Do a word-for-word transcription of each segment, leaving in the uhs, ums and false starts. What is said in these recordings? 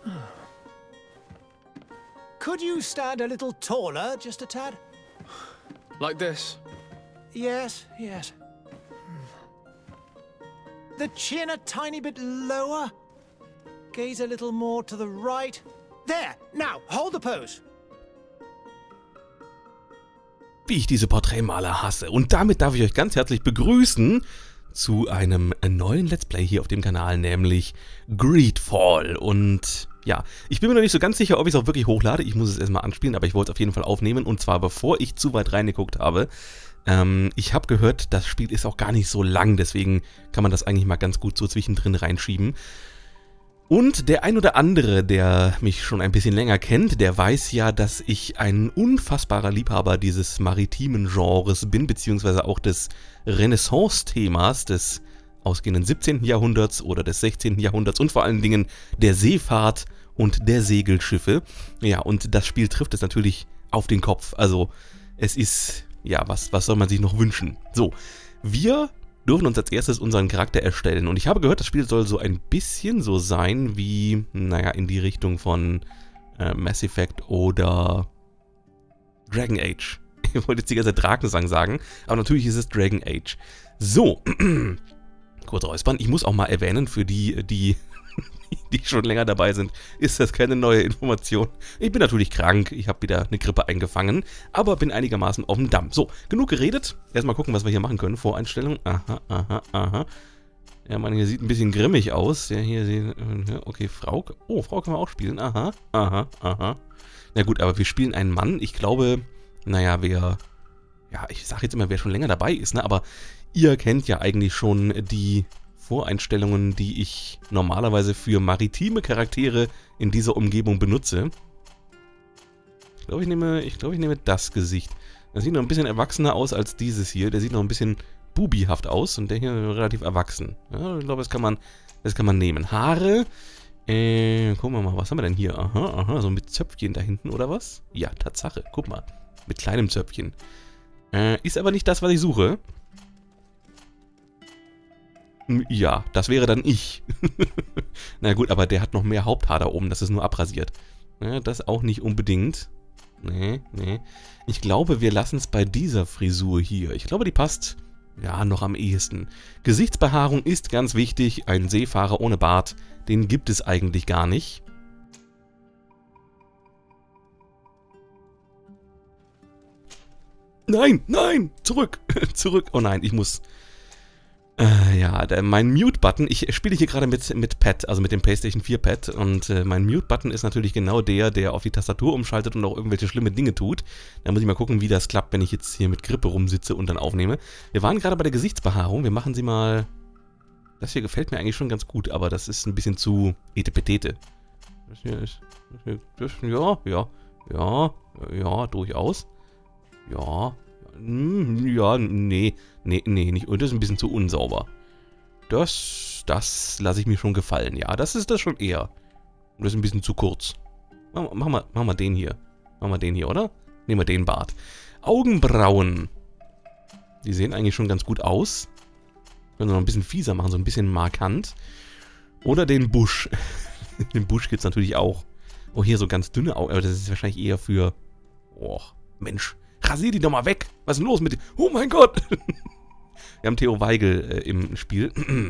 Could you stand a little taller, just a tad? Like this? Yes, yes. The chin a tiny bit lower. Gaze a little more to the right. There! Now, hold the pose. Wie ich diese Porträtmaler hasse. Und damit darf ich euch ganz herzlich begrüßen zu einem neuen Let's Play hier auf dem Kanal, nämlich Greedfall. Und ja, ich bin mir noch nicht so ganz sicher, ob ich es auch wirklich hochlade. Ich muss es erstmal anspielen, aber ich wollte es auf jeden Fall aufnehmen. Und zwar bevor ich zu weit reingeguckt habe. Ähm, ich habe gehört, das Spiel ist auch gar nicht so lang, deswegen kann man das eigentlich mal ganz gut so zwischendrin reinschieben. Und der ein oder andere, der mich schon ein bisschen länger kennt, der weiß ja, dass ich ein unfassbarer Liebhaber dieses maritimen Genres bin, beziehungsweise auch des Renaissance-Themas des ausgehenden siebzehnten Jahrhunderts oder des sechzehnten Jahrhunderts und vor allen Dingen der Seefahrt und der Segelschiffe. Ja, und das Spiel trifft es natürlich auf den Kopf. Also, es ist, ja, was, was soll man sich noch wünschen? So, wir dürfen uns als erstes unseren Charakter erstellen. Und ich habe gehört, das Spiel soll so ein bisschen so sein wie, naja, in die Richtung von äh, Mass Effect oder Dragon Age. Ich wollte jetzt die ganze Zeit Drakensang sagen, aber natürlich ist es Dragon Age. So, kurz räuspern. Ich muss auch mal erwähnen, für die, die, die schon länger dabei sind, ist das keine neue Information. Ich bin natürlich krank, ich habe wieder eine Grippe eingefangen, aber bin einigermaßen auf dem Damm. So, genug geredet. Erstmal gucken, was wir hier machen können. Voreinstellung. Aha, aha, aha. Ja, man, hier sieht ein bisschen grimmig aus. Ja, hier sieht, okay, Frau. Oh, Frau kann man auch spielen. Aha, aha, aha. Na gut, aber wir spielen einen Mann. Ich glaube, naja, wer, ja, ich sage jetzt immer, wer schon länger dabei ist, ne, aber ihr kennt ja eigentlich schon die Voreinstellungen, die ich normalerweise für maritime Charaktere in dieser Umgebung benutze. Ich glaube, ich nehme, ich glaube, ich nehme das Gesicht. Das sieht noch ein bisschen erwachsener aus als dieses hier. Der sieht noch ein bisschen bubihaft aus und der hier relativ erwachsen. Ja, ich glaube, das kann man, das kann man nehmen. Haare. Äh, gucken wir mal, was haben wir denn hier? Aha, aha, so mit Zöpfchen da hinten oder was? Ja, Tatsache. Guck mal, mit kleinem Zöpfchen. Äh, ist aber nicht das, was ich suche. Ja, das wäre dann ich. Na gut, aber der hat noch mehr Haupthaar da oben, das ist nur abrasiert. Ja, das auch nicht unbedingt. Nee, nee. Ich glaube, wir lassen es bei dieser Frisur hier. Ich glaube, die passt, ja, noch am ehesten. Gesichtsbehaarung ist ganz wichtig. Ein Seefahrer ohne Bart, den gibt es eigentlich gar nicht. Nein, nein, zurück, zurück. Oh nein, ich muss... Äh, ja, der, mein Mute-Button, ich spiele hier gerade mit, mit Pad, also mit dem PlayStation vier Pad und äh, mein Mute-Button ist natürlich genau der, der auf die Tastatur umschaltet und auch irgendwelche schlimme Dinge tut. Da muss ich mal gucken, wie das klappt, wenn ich jetzt hier mit Grippe rumsitze und dann aufnehme. Wir waren gerade bei der Gesichtsbehaarung, wir machen sie mal... Das hier gefällt mir eigentlich schon ganz gut, aber das ist ein bisschen zu etepetete. Das hier ist... Das hier, das, ja, ja, ja, ja, durchaus. Ja... Ja, nee, nee, nee, nicht. Und das ist ein bisschen zu unsauber. Das, das lasse ich mir schon gefallen. Ja, das ist das schon eher. Und das ist ein bisschen zu kurz. Machen wir, machen wir den hier. Machen wir den hier, oder? Nehmen wir den Bart. Augenbrauen. Die sehen eigentlich schon ganz gut aus. Können wir noch ein bisschen fieser machen, so ein bisschen markant. Oder den Busch. Den Busch gibt es natürlich auch. Oh, hier so ganz dünne Augen. Aber das ist wahrscheinlich eher für... Oh, Mensch. Rasier die doch mal weg. Was ist denn los mit dir? Oh mein Gott. Wir haben Theo Weigel äh, im Spiel.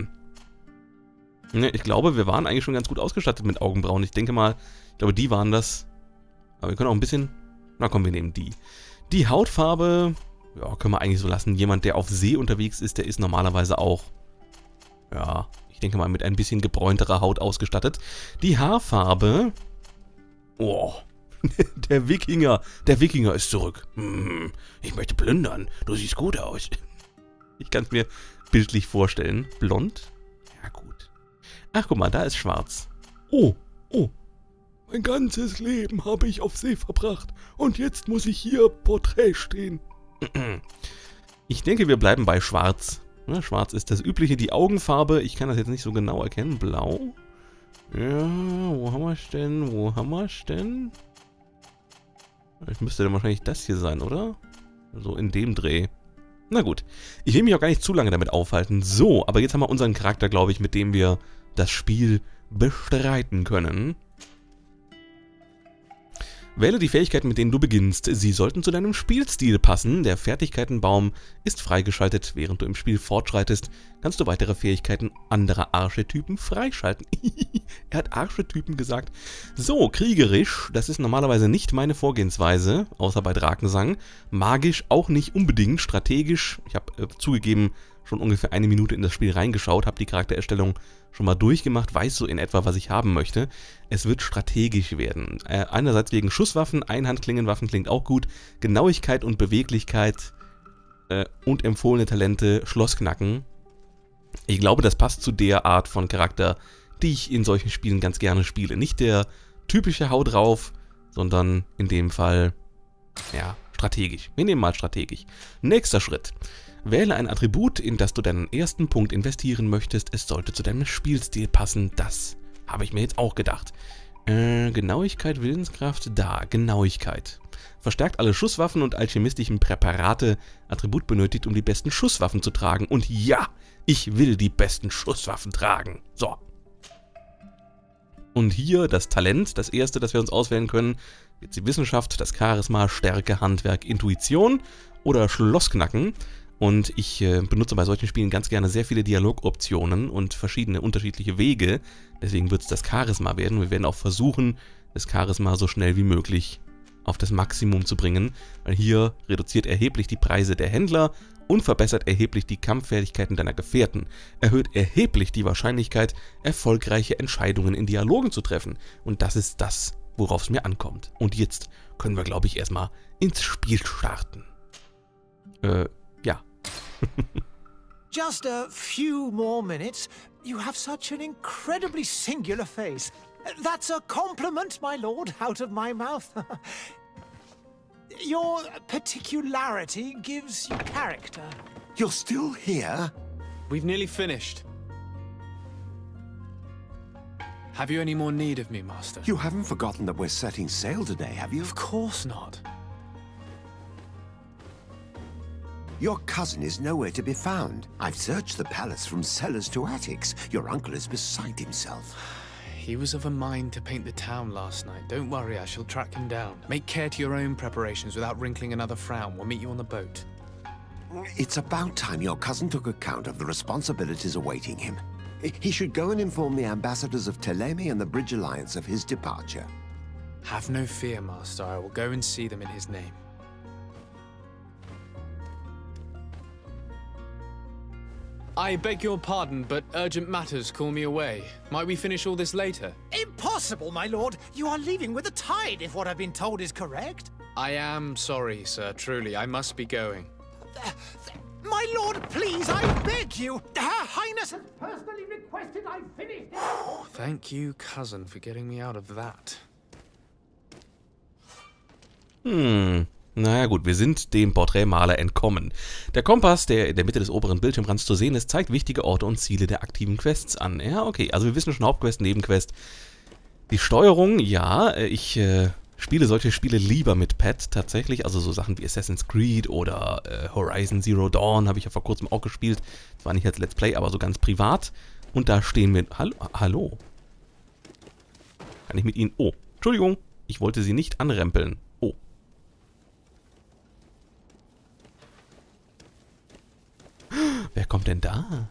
Ich glaube, wir waren eigentlich schon ganz gut ausgestattet mit Augenbrauen. Ich denke mal, ich glaube, die waren das. Aber wir können auch ein bisschen... Na komm, wir nehmen die. Die Hautfarbe, ja, können wir eigentlich so lassen. Jemand, der auf See unterwegs ist, der ist normalerweise auch, ja, ich denke mal, mit ein bisschen gebräunterer Haut ausgestattet. Die Haarfarbe, oh, der Wikinger, der Wikinger ist zurück. Hm, ich möchte plündern. Du siehst gut aus. Ich kann es mir bildlich vorstellen. Blond? Ja, gut. Ach, guck mal, da ist schwarz. Oh, oh. Mein ganzes Leben habe ich auf See verbracht. Und jetzt muss ich hier Porträt stehen. Ich denke, wir bleiben bei schwarz. Ja, schwarz ist das Übliche. Die Augenfarbe, ich kann das jetzt nicht so genau erkennen. Blau? Ja, wo haben wir es denn? Wo haben wir es denn? Ich müsste dann wahrscheinlich das hier sein, oder? So in dem Dreh. Na gut. Ich will mich auch gar nicht zu lange damit aufhalten. So, aber jetzt haben wir unseren Charakter, glaube ich, mit dem wir das Spiel bestreiten können. Wähle die Fähigkeiten, mit denen du beginnst. Sie sollten zu deinem Spielstil passen. Der Fertigkeitenbaum ist freigeschaltet. Während du im Spiel fortschreitest, kannst du weitere Fähigkeiten anderer Archetypen freischalten. Er hat Archetypen gesagt. So, kriegerisch, das ist normalerweise nicht meine Vorgehensweise, außer bei Drakensang. Magisch auch nicht unbedingt. Strategisch, ich habe äh, zugegeben, schon ungefähr eine Minute in das Spiel reingeschaut, habe die Charaktererstellung schon mal durchgemacht, weiß so in etwa, was ich haben möchte. Es wird strategisch werden. Äh, einerseits wegen Schusswaffen, Einhandklingenwaffen klingt auch gut, Genauigkeit und Beweglichkeit äh, und empfohlene Talente, Schlossknacken. Ich glaube, das passt zu der Art von Charakter, die ich in solchen Spielen ganz gerne spiele. Nicht der typische Hau drauf, sondern in dem Fall, ja, strategisch. Wir nehmen mal strategisch. Nächster Schritt. Wähle ein Attribut, in das du deinen ersten Punkt investieren möchtest. Es sollte zu deinem Spielstil passen. Das habe ich mir jetzt auch gedacht. Äh, Genauigkeit, Willenskraft, da, Genauigkeit. Verstärkt alle Schusswaffen und alchemistischen Präparate. Attribut benötigt, um die besten Schusswaffen zu tragen. Und ja, ich will die besten Schusswaffen tragen. So. Und hier das Talent, das erste, das wir uns auswählen können. Jetzt die Wissenschaft, das Charisma, Stärke, Handwerk, Intuition oder Schlossknacken. Und ich äh, benutze bei solchen Spielen ganz gerne sehr viele Dialogoptionen und verschiedene unterschiedliche Wege. Deswegen wird es das Charisma werden. Wir werden auch versuchen, das Charisma so schnell wie möglich auf das Maximum zu bringen. Weil hier reduziert erheblich die Preise der Händler und verbessert erheblich die Kampffertigkeiten deiner Gefährten. Erhöht erheblich die Wahrscheinlichkeit, erfolgreiche Entscheidungen in Dialogen zu treffen. Und das ist das, worauf es mir ankommt. Und jetzt können wir, glaube ich, erstmal ins Spiel starten. Äh... Ja. Just a few more minutes. You have such an incredibly singular face. That's a compliment, my lord, out of my mouth. Your particularity gives you character. You're still here? We've nearly finished. Have you any more need of me, Master? You haven't forgotten that we're setting sail today, have you? Of course not. Your cousin is nowhere to be found. I've searched the palace from cellars to attics. Your uncle is beside himself. He was of a mind to paint the town last night. Don't worry, I shall track him down. Make care to your own preparations without wrinkling another frown. We'll meet you on the boat. It's about time your cousin took account of the responsibilities awaiting him. He should go and inform the ambassadors of Teleme and the Bridge Alliance of his departure. Have no fear, Master. I will go and see them in his name. I beg your pardon, but urgent matters call me away. Might we finish all this later? Impossible, my lord. You are leaving with the tide, if what I've been told is correct. I am sorry, sir. Truly, I must be going. Uh, my lord, please, I beg you. Her Highness has personally requested I finish it. Thank you, cousin, for getting me out of that. Hm... Naja gut, wir sind dem Porträtmaler entkommen. Der Kompass, der in der Mitte des oberen Bildschirmrands zu sehen ist, zeigt wichtige Orte und Ziele der aktiven Quests an. Ja, okay, also wir wissen schon Hauptquest, Nebenquest. Die Steuerung, ja, ich äh, spiele solche Spiele lieber mit Pad tatsächlich. Also so Sachen wie Assassin's Creed oder äh, Horizon Zero Dawn habe ich ja vor kurzem auch gespielt. Zwar nicht als Let's Play, aber so ganz privat. Und da stehen wir... Hallo? Hallo? Kann ich mit Ihnen... Oh, Entschuldigung, ich wollte Sie nicht anrempeln. Oh. Wer kommt denn da?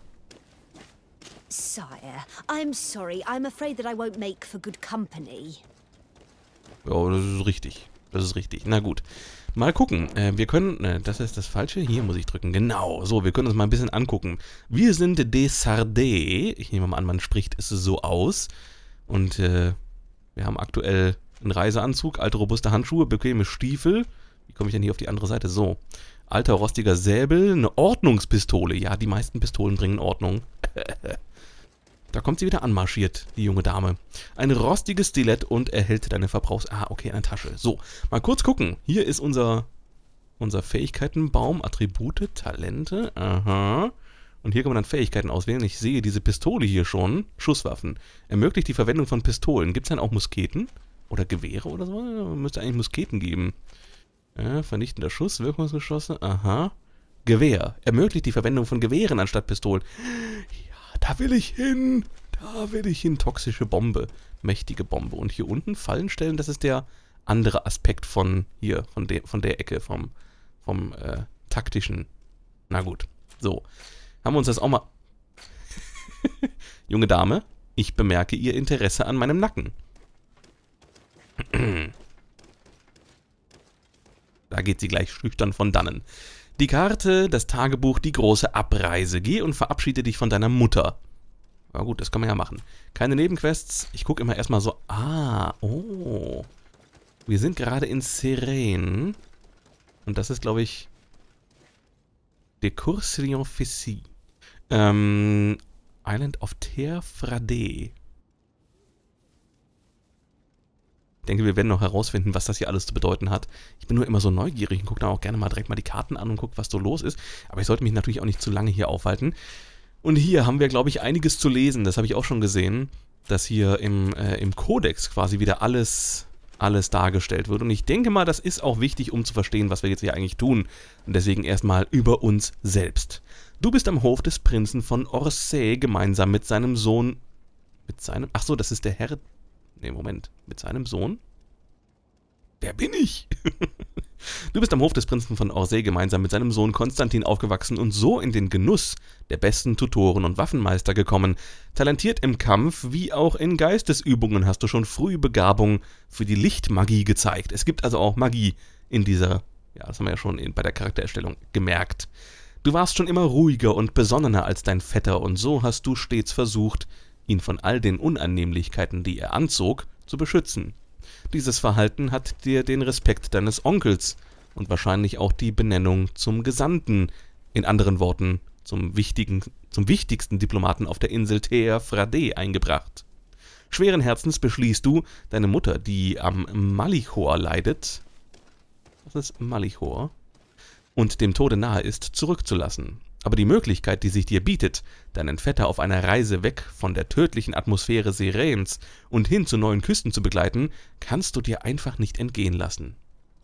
Sire, I'm sorry. I'm afraid that I won't make for good company. Ja, das ist richtig. Das ist richtig. Na gut. Mal gucken. Äh, wir können... Äh, das ist das Falsche. Hier muss ich drücken. Genau. So, wir können uns mal ein bisschen angucken. Wir sind des Sardais. Ich nehme mal an, man spricht es so aus. Und äh, wir haben aktuell einen Reiseanzug, alte robuste Handschuhe, bequeme Stiefel. Wie komme ich denn hier auf die andere Seite? So. Alter rostiger Säbel, eine Ordnungspistole. Ja, die meisten Pistolen bringen Ordnung. Da kommt sie wieder anmarschiert, die junge Dame. Ein rostiges Stilett und erhält deine Verbrauchs... Ah, okay, eine Tasche. So, mal kurz gucken. Hier ist unser, unser Fähigkeitenbaum, Attribute, Talente. Aha. Und hier kann man dann Fähigkeiten auswählen. Ich sehe diese Pistole hier schon. Schusswaffen. Ermöglicht die Verwendung von Pistolen. Gibt es dann auch Musketen? Oder Gewehre oder so? Müsste eigentlich Musketen geben. Ja, vernichtender Schuss, Wirkungsgeschosse, aha. Gewehr. Ermöglicht die Verwendung von Gewehren anstatt Pistolen. Ja, da will ich hin. Da will ich hin. Toxische Bombe. Mächtige Bombe. Und hier unten Fallen stellen, das ist der andere Aspekt von hier, von, de, von der Ecke, vom, vom äh, taktischen. Na gut, so. Haben wir uns das auch mal... Junge Dame, ich bemerke Ihr Interesse an meinem Nacken. Da geht sie gleich schüchtern von dannen. Die Karte, das Tagebuch, die große Abreise. Geh und verabschiede dich von deiner Mutter. Na gut, das kann man ja machen. Keine Nebenquests. Ich gucke immer erstmal so. Ah, oh. Wir sind gerade in Seren. Und das ist, glaube ich, De Courcillon Fessy. Ähm, Island of Terre Frade. Ich denke, wir werden noch herausfinden, was das hier alles zu bedeuten hat. Ich bin nur immer so neugierig und gucke dann auch gerne mal direkt mal die Karten an und gucke, was so los ist. Aber ich sollte mich natürlich auch nicht zu lange hier aufhalten. Und hier haben wir, glaube ich, einiges zu lesen. Das habe ich auch schon gesehen, dass hier im, äh, im Kodex quasi wieder alles, alles dargestellt wird. Und ich denke mal, das ist auch wichtig, um zu verstehen, was wir jetzt hier eigentlich tun. Und deswegen erstmal über uns selbst. Du bist am Hof des Prinzen von Orsay gemeinsam mit seinem Sohn... Mit seinem... Ach so, das ist der Herr... Nee, Moment. Mit seinem Sohn? Wer bin ich? Du bist am Hof des Prinzen von Orsay gemeinsam mit seinem Sohn Konstantin aufgewachsen und so in den Genuss der besten Tutoren und Waffenmeister gekommen. Talentiert im Kampf wie auch in Geistesübungen hast du schon früh Begabung für die Lichtmagie gezeigt. Es gibt also auch Magie in dieser... Ja, das haben wir ja schon bei der Charaktererstellung gemerkt. Du warst schon immer ruhiger und besonnener als dein Vetter und so hast du stets versucht, ihn von all den Unannehmlichkeiten, die er anzog, zu beschützen. Dieses Verhalten hat dir den Respekt deines Onkels und wahrscheinlich auch die Benennung zum Gesandten, in anderen Worten zum, wichtigen, zum wichtigsten Diplomaten auf der Insel Terre Frade eingebracht. Schweren Herzens beschließt du, deine Mutter, die am Malichor leidet, das ist Malichor, und dem Tode nahe ist, zurückzulassen. Aber die Möglichkeit, die sich dir bietet, deinen Vetter auf einer Reise weg von der tödlichen Atmosphäre Serens und hin zu neuen Küsten zu begleiten, kannst du dir einfach nicht entgehen lassen.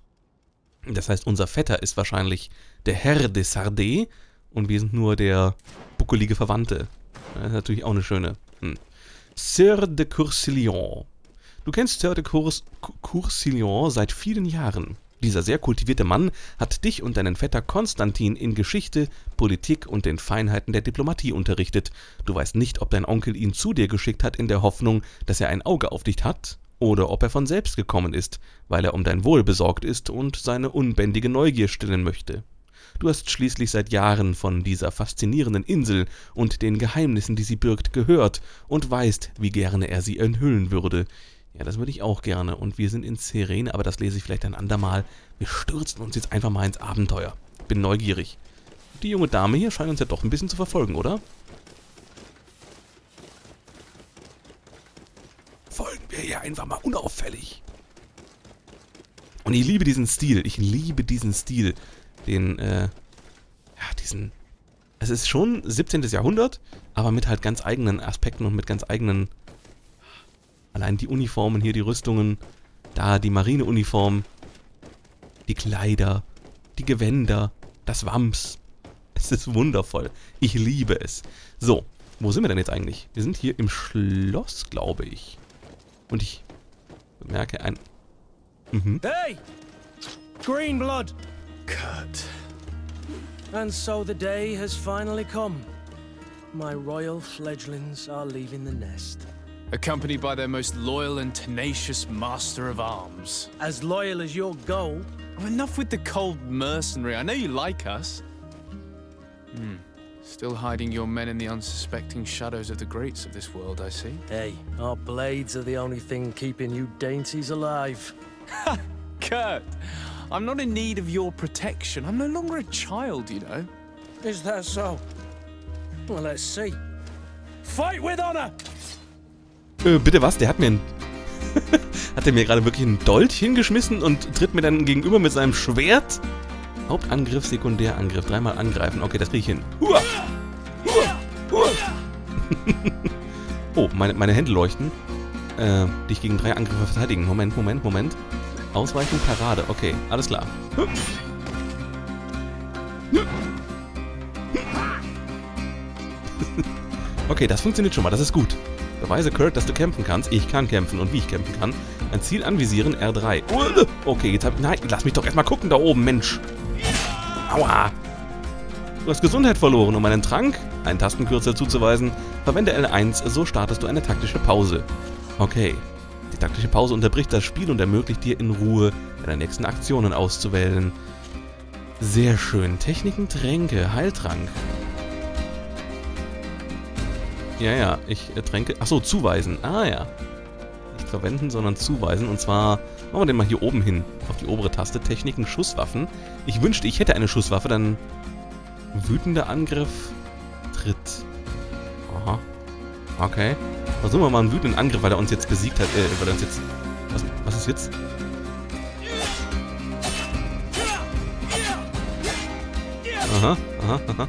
Das heißt, unser Vetter ist wahrscheinlich der Herr de Sardé und wir sind nur der buckelige Verwandte. Das ist natürlich auch eine schöne. Hm. Sir de Courcillon. Du kennst Sir de Courcillon seit vielen Jahren. Dieser sehr kultivierte Mann hat dich und deinen Vetter Konstantin in Geschichte, Politik und den Feinheiten der Diplomatie unterrichtet. Du weißt nicht, ob dein Onkel ihn zu dir geschickt hat in der Hoffnung, dass er ein Auge auf dich hat, oder ob er von selbst gekommen ist, weil er um dein Wohl besorgt ist und seine unbändige Neugier stillen möchte. Du hast schließlich seit Jahren von dieser faszinierenden Insel und den Geheimnissen, die sie birgt, gehört und weißt, wie gerne er sie enthüllen würde. Ja, das würde ich auch gerne. Und wir sind in Seren, aber das lese ich vielleicht ein andermal. Wir stürzen uns jetzt einfach mal ins Abenteuer. Bin neugierig. Die junge Dame hier scheint uns ja doch ein bisschen zu verfolgen, oder? Folgen wir ihr einfach mal unauffällig. Und ich liebe diesen Stil. Ich liebe diesen Stil. Den, äh, ja, diesen... Es ist schon siebzehntes Jahrhundert, aber mit halt ganz eigenen Aspekten und mit ganz eigenen... Allein die Uniformen hier, die Rüstungen, da die Marineuniform, die Kleider, die Gewänder, das Wams. Es ist wundervoll. Ich liebe es. So, wo sind wir denn jetzt eigentlich? Wir sind hier im Schloss, glaube ich. Und ich bemerke ein... Mhm. Hey! Greenblood! Kurt. And so the day has finally come. My royal fledglings are leaving the nest. Accompanied by their most loyal and tenacious master of arms. As loyal as your gold. Oh, enough with the cold mercenary. I know you like us. Hmm. Still hiding your men in the unsuspecting shadows of the greats of this world, I see. Hey, our blades are the only thing keeping you dainties alive. Ha! Kurt! I'm not in need of your protection. I'm no longer a child, you know. Is that so? Well, let's see. Fight with honor! Äh, bitte was? Der hat mir ein... hat er mir gerade wirklich einen Dolch hingeschmissen und tritt mir dann gegenüber mit seinem Schwert? Hauptangriff, Sekundärangriff. Dreimal angreifen. Okay, das kriege ich hin. Hua! Hua! Hua! Oh, meine, meine Hände leuchten. Äh, dich gegen drei Angriffe verteidigen. Moment, Moment, Moment. Ausweichen, Parade. Okay, alles klar. Okay, das funktioniert schon mal. Das ist gut. Beweise, Kurt, dass du kämpfen kannst. Ich kann kämpfen und wie ich kämpfen kann. Ein Ziel anvisieren, R drei. Okay, jetzt hab ich... Nein, lass mich doch erstmal gucken da oben, Mensch. Aua. Du hast Gesundheit verloren, um einen Trank, einen Tastenkürzel zuzuweisen. Verwende L eins, so startest du eine taktische Pause. Okay. Die taktische Pause unterbricht das Spiel und ermöglicht dir in Ruhe deine nächsten Aktionen auszuwählen. Sehr schön. Techniken, Tränke, Heiltrank. Ja, ja, ich äh, Tränke... Achso, zuweisen. Ah, ja. Nicht verwenden, sondern zuweisen. Und zwar machen wir den mal hier oben hin. Auf die obere Taste. Techniken, Schusswaffen. Ich wünschte, ich hätte eine Schusswaffe, dann... Wütender Angriff. Tritt. Aha. Okay. Versuchen wir mal einen wütenden Angriff, weil er uns jetzt besiegt hat. Äh, weil er uns jetzt... Was, was ist jetzt? Aha, aha, aha.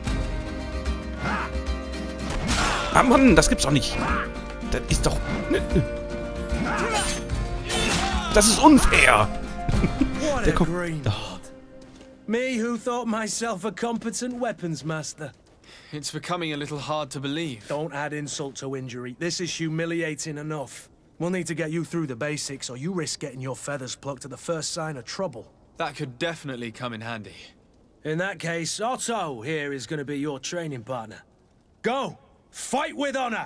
Ah, Mann, das gibt's doch nicht. Das ist doch... Das ist unfair. Der kommt... Oh. Me who thought myself a competent weapons master. It's becoming a little hard to believe. Don't add insult to injury. This is humiliating enough. We'll need to get you through the basics, or you risk getting your feathers plucked at the first sign of trouble. That could definitely come in handy. In that case, Otto here is going to be your training partner. Go! Fight with honor!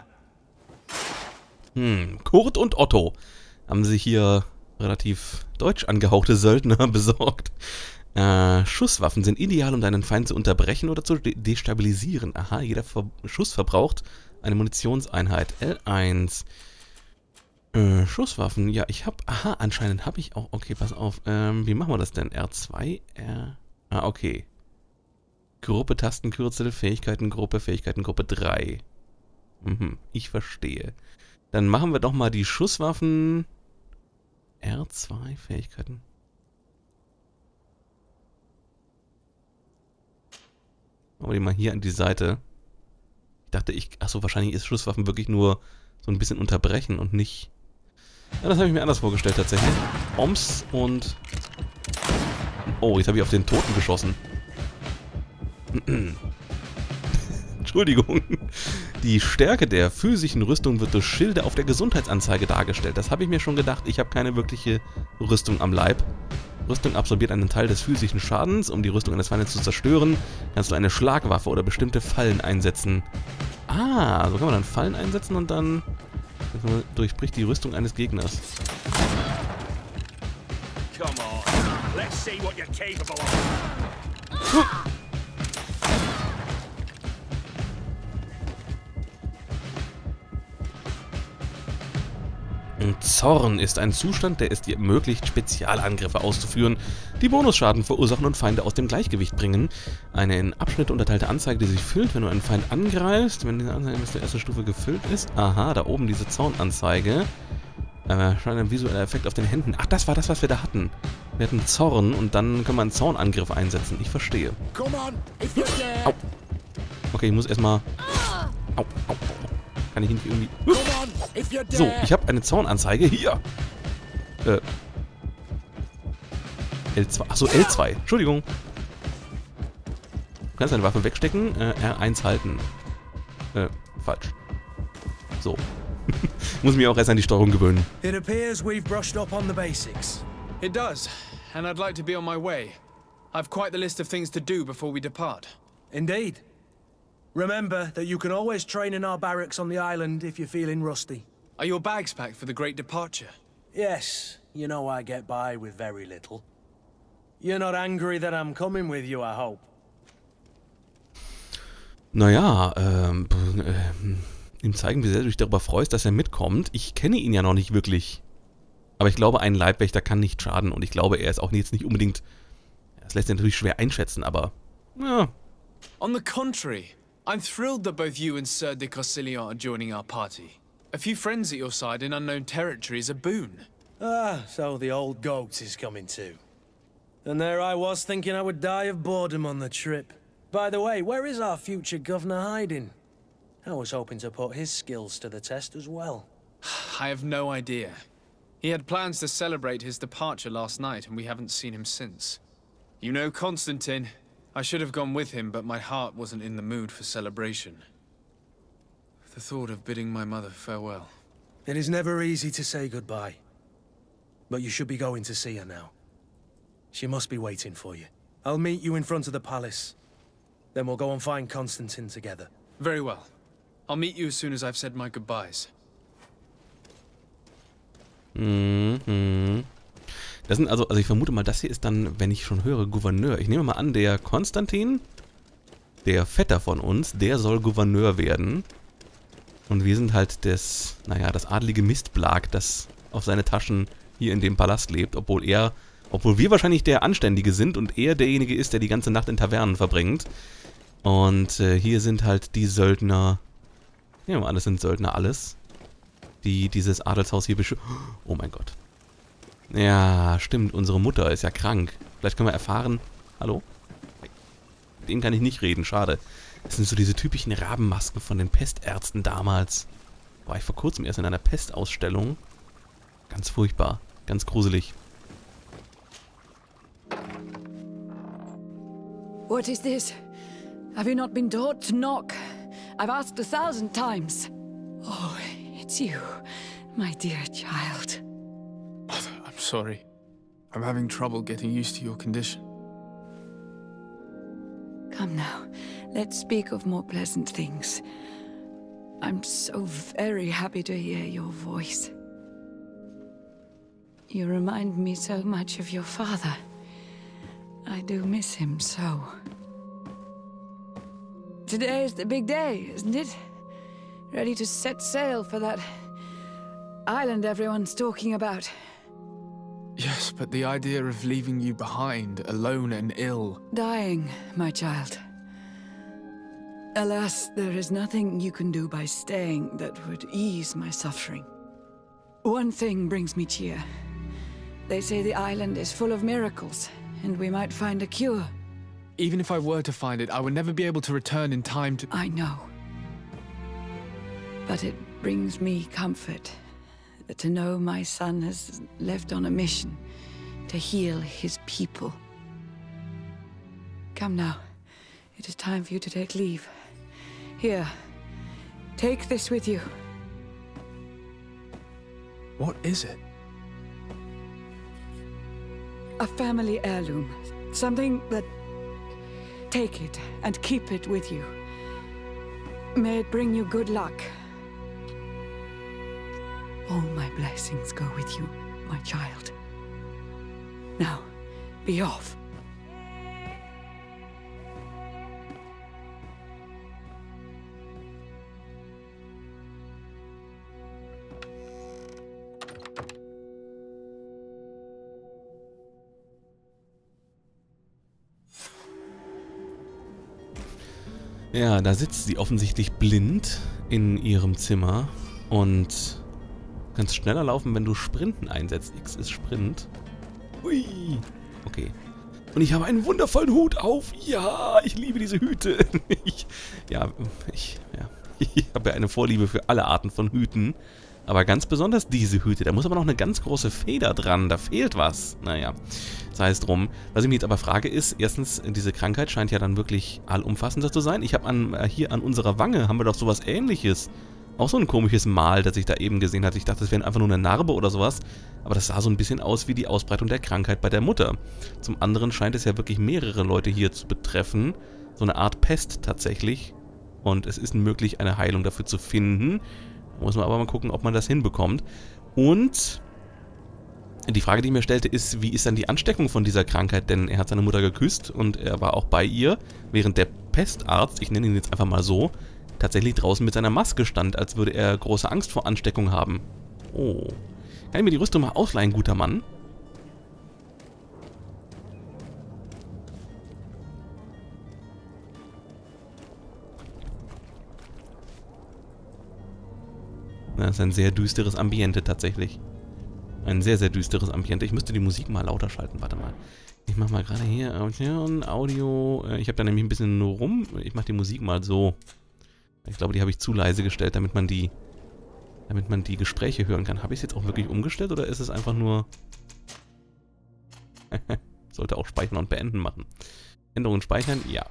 Hm, Kurt und Otto haben sich hier relativ deutsch angehauchte Söldner besorgt. Äh, Schusswaffen sind ideal, um deinen Feind zu unterbrechen oder zu de destabilisieren. Aha, jeder Ver Schuss verbraucht eine Munitionseinheit. L eins. Äh, Schusswaffen, ja, ich hab... Aha, anscheinend habe ich auch... Okay, pass auf. Ähm, wie machen wir das denn? R zwei? R... Ah, okay. Gruppe, Tastenkürzel, Fähigkeitengruppe, Fähigkeitengruppe drei. Mhm, ich verstehe. Dann machen wir doch mal die Schusswaffen... R zwei, Fähigkeiten... Machen wir die mal hier an die Seite. Ich dachte, ich... Achso, wahrscheinlich ist Schusswaffen wirklich nur so ein bisschen unterbrechen und nicht... Ja, das habe ich mir anders vorgestellt tatsächlich. Oms und... Oh, jetzt habe ich auf den Toten geschossen. Entschuldigung. Die Stärke der physischen Rüstung wird durch Schilde auf der Gesundheitsanzeige dargestellt. Das habe ich mir schon gedacht. Ich habe keine wirkliche Rüstung am Leib. Rüstung absorbiert einen Teil des physischen Schadens. Um die Rüstung eines Feindes zu zerstören, kannst du eine Schlagwaffe oder bestimmte Fallen einsetzen. Ah, so kann man dann Fallen einsetzen und dann durchbricht die Rüstung eines Gegners. Come on. Let's see what you're capable of. Zorn ist ein Zustand, der es dir ermöglicht, Spezialangriffe auszuführen, die Bonusschaden verursachen und Feinde aus dem Gleichgewicht bringen. Eine in Abschnitte unterteilte Anzeige, die sich füllt, wenn du einen Feind angreifst, wenn diese Anzeige bis zur ersten Stufe gefüllt ist. Aha, da oben diese Zornanzeige. Äh, scheint ein visueller Effekt auf den Händen. Ach, das war das, was wir da hatten. Wir hatten Zorn und dann können wir einen Zornangriff einsetzen. Ich verstehe. Au. Okay, ich muss erstmal... Au, au, au. Kann ich nicht irgendwie... So, ich habe eine Zornanzeige. Hier. Äh. L zwei. Achso, L zwei. Entschuldigung. Du kannst deine Waffe wegstecken. Äh, R eins halten. Äh, falsch. So. Muss mich auch erst an die Steuerung gewöhnen. It appears we've brushed up on the basics. It does, and I'd like to be on my way. I've quite the list of things to do before we depart. Indeed. Remember that you can always train in our barracks on the island if you're feeling rusty. Are your bags packed for the great departure? Yes, you know I get by with very little. You're not angry that I'm coming with you, I hope. Naja, ähm, äh, ihm zeigen, wie sehr du dich darüber freust, dass er mitkommt. Ich kenne ihn ja noch nicht wirklich. Aber ich glaube, ein Leibwächter kann nicht schaden. Und ich glaube, er ist auch jetzt nicht unbedingt... Das lässt sich natürlich schwer einschätzen, aber... Ja. On the contrary, I'm thrilled that both you and Sir de Corsillon are joining our party. A few friends at your side in unknown territory is a boon. Ah, so the old goat is coming too. And there I was thinking I would die of boredom on the trip. By the way, where is our future governor hiding? I was hoping to put his skills to the test as well. I have no idea. He had plans to celebrate his departure last night, and we haven't seen him since. You know Constantine. I should have gone with him, but my heart wasn't in the mood for celebration. The thought of bidding my mother farewell. It is never easy to say goodbye. but you should be going to see her now. She must be waiting for you. I'll meet you in front of the palace. Then we'll go and find Constantine together. Very well. I'll meet you as soon as I've said my goodbyes. Mhm. Das sind also, also ich vermute mal, das hier ist dann, wenn ich schon höre, Gouverneur. Ich nehme mal an, der Konstantin, der Vetter von uns, der soll Gouverneur werden. Und wir sind halt das, naja, das adlige Mistblag, das auf seine Taschen hier in dem Palast lebt, obwohl er, obwohl wir wahrscheinlich der Anständige sind und er derjenige ist, der die ganze Nacht in Tavernen verbringt. Und äh, hier sind halt die Söldner, ja, alles sind Söldner, alles, die dieses Adelshaus hier beschützen. Oh mein Gott. Ja, stimmt, unsere Mutter ist ja krank. Vielleicht können wir erfahren, hallo? Mit denen kann ich nicht reden, schade. Das sind so diese typischen Rabenmasken von den Pestärzten damals. War ich vor kurzem erst in einer Pestausstellung. Ganz furchtbar, ganz gruselig. What is this? Have you not been taught to knock? I've asked a thousand times. Oh, it's you, my dear child. Mother, I'm sorry. I'm having trouble getting used to your condition. Come now, let's speak of more pleasant things. I'm so very happy to hear your voice. You remind me so much of your father. I do miss him so. Today is the big day, isn't it? Ready to set sail for that island everyone's talking about. Yes, but the idea of leaving you behind, alone and ill... Dying, my child. Alas, there is nothing you can do by staying that would ease my suffering. One thing brings me cheer. They say the island is full of miracles, and we might find a cure. Even if I were to find it, I would never be able to return in time to... I know. But it brings me comfort to know my son has left on a mission to heal his people. Come now. It is time for you to take leave. Here, take this with you. What is it? A family heirloom. Something that... Take it and keep it with you. May it bring you good luck. All my blessings go with you, my child. Now, be off. Ja, da sitzt sie offensichtlich blind in ihrem Zimmer und kannst schneller laufen, wenn du Sprinten einsetzt. X ist Sprint. Hui. Okay. Und ich habe einen wundervollen Hut auf. Ja, ich liebe diese Hüte. Ich, ja, ich, ja, ich habe ja eine Vorliebe für alle Arten von Hüten. Aber ganz besonders diese Hüte. Da muss aber noch eine ganz große Feder dran. Da fehlt was. Naja, sei es drum. Was ich mich jetzt aber frage ist, erstens, diese Krankheit scheint ja dann wirklich allumfassender zu sein. Ich habe an, äh, hier an unserer Wange, haben wir doch sowas Ähnliches. Auch so ein komisches Mal, das ich da eben gesehen hatte. Ich dachte, das wäre einfach nur eine Narbe oder sowas. Aber das sah so ein bisschen aus wie die Ausbreitung der Krankheit bei der Mutter. Zum anderen scheint es ja wirklich mehrere Leute hier zu betreffen. So eine Art Pest tatsächlich. Und es ist möglich, eine Heilung dafür zu finden. Muss man aber mal gucken, ob man das hinbekommt. Und die Frage, die ich mir stellte, ist, wie ist dann die Ansteckung von dieser Krankheit? Denn er hat seine Mutter geküsst und er war auch bei ihr, während der Pestarzt, ich nenne ihn jetzt einfach mal so, tatsächlich draußen mit seiner Maske stand, als würde er große Angst vor Ansteckung haben. Oh. Kann ich mir die Rüstung mal ausleihen, guter Mann? Das ist ein sehr düsteres Ambiente tatsächlich. Ein sehr, sehr düsteres Ambiente. Ich müsste die Musik mal lauter schalten. Warte mal. Ich mach mal gerade hier Audio. Ich habe da nämlich ein bisschen nur rum. Ich mache die Musik mal so. Ich glaube, die habe ich zu leise gestellt, damit man die damit man die Gespräche hören kann. Habe ich es jetzt auch wirklich umgestellt oder ist es einfach nur... Sollte auch speichern und beenden machen. Änderungen speichern? Ja.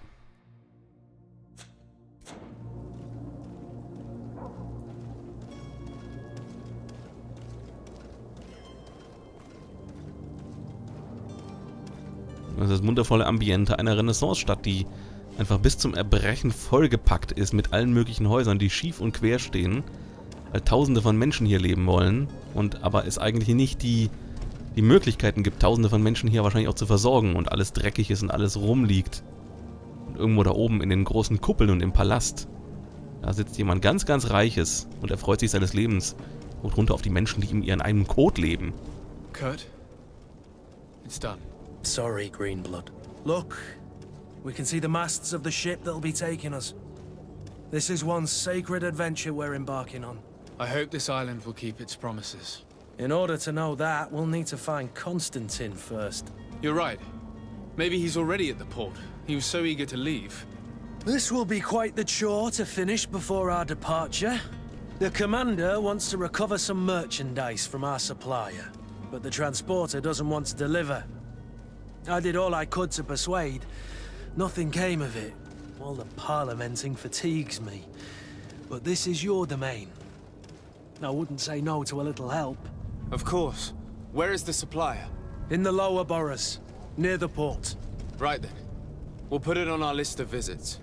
Das ist das wundervolle Ambiente einer Renaissance-Stadt, die einfach bis zum Erbrechen vollgepackt ist mit allen möglichen Häusern, die schief und quer stehen, weil Tausende von Menschen hier leben wollen und aber es eigentlich nicht die, die Möglichkeiten gibt, Tausende von Menschen hier wahrscheinlich auch zu versorgen und alles dreckig ist und alles rumliegt. Und irgendwo da oben in den großen Kuppeln und im Palast, da sitzt jemand ganz, ganz Reiches und er freut sich seines Lebens und runter auf die Menschen, die in ihren eigenen Kot leben. Kurt, it's done. Sorry, Greenblood. Look, we can see the masts of the ship that'll be taking us. This is one sacred adventure we're embarking on. I hope this island will keep its promises. In order to know that, we'll need to find Constantine first. You're right. Maybe he's already at the port. He was so eager to leave. This will be quite the chore to finish before our departure. The commander wants to recover some merchandise from our supplier, but the transporter doesn't want to deliver. I did all I could to persuade. Nothing came of it. All the parliamenting fatigues me. But this is your domain. I wouldn't say no to a little help. Of course. Where is the supplier? In the lower boroughs, near the port. Right then. We'll put it on our list of visits.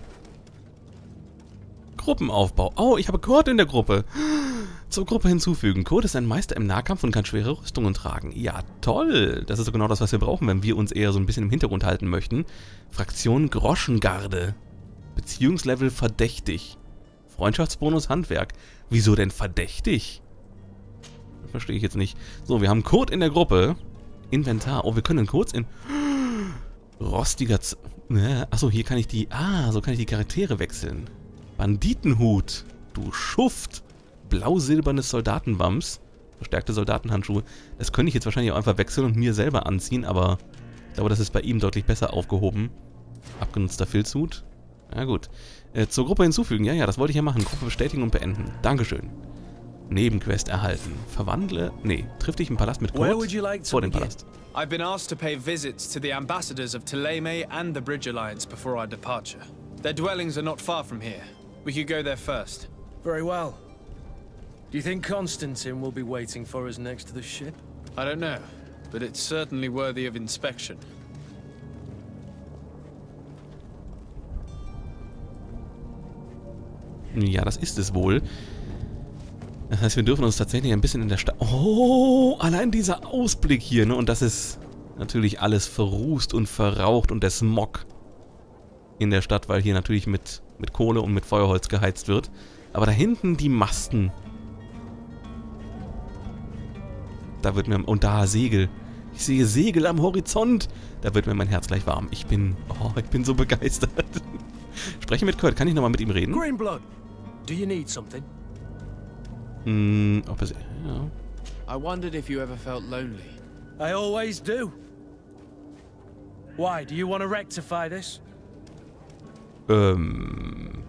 Gruppenaufbau. Oh, ich habe Kurt in der Gruppe. Zur Gruppe hinzufügen. Kurt ist ein Meister im Nahkampf und kann schwere Rüstungen tragen. Ja, toll. Das ist so genau das, was wir brauchen, wenn wir uns eher so ein bisschen im Hintergrund halten möchten. Fraktion Groschengarde. Beziehungslevel verdächtig. Freundschaftsbonus Handwerk. Wieso denn verdächtig? Verstehe ich jetzt nicht. So, wir haben Kurt in der Gruppe. Inventar. Oh, wir können kurz in... Rostiger... Z Achso, hier kann ich die... Ah, so kann ich die Charaktere wechseln. Banditenhut. Du Schuft. Blau-silbernes Soldatenwams. Verstärkte Soldatenhandschuhe. Das könnte ich jetzt wahrscheinlich auch einfach wechseln und mir selber anziehen, aber ich glaube, das ist bei ihm deutlich besser aufgehoben. Abgenutzter Filzhut. Ja gut. Äh, zur Gruppe hinzufügen. Ja, ja, das wollte ich ja machen. Gruppe bestätigen und beenden. Dankeschön. Nebenquest erhalten. Verwandle... Nee, triff dich im Palast mit Kurt. Like vor dem Palast. I've been asked to pay visits to the ambassadors of Thélème and the Bridge Alliance before our departure. Their dwellings are not far from here. We could go there first. Very well. Do you think Constantine will be waiting for us next to the ship? I don't know, but it's certainly worthy of inspection. Ja, das ist es wohl. Das heißt, wir dürfen uns tatsächlich ein bisschen in der Stadt... Oh, allein dieser Ausblick hier, ne? Und das ist natürlich alles verrußt und verraucht und der Smog in der Stadt, weil hier natürlich mit, mit Kohle und mit Feuerholz geheizt wird. Aber da hinten die Masten. Da wird mir... Und da Segel. Ich sehe Segel am Horizont. Da wird mir mein Herz gleich warm. Ich bin... Oh, ich bin so begeistert. Spreche mit Kurt. Kann ich nochmal mit ihm reden? Greenblood, do you need something? Hm, ob es... Ja. I wondered if you ever felt lonely. I always do. Why, do you want to rectify this? Ähm...